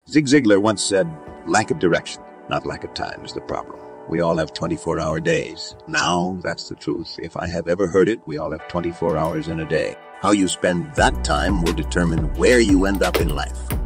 Zig Ziglar once said, lack of direction, not lack of time, is the problem. We all have 24-hour days. Now, that's the truth. If I have ever heard it, we all have 24 hours in a day. How you spend that time will determine where you end up in life.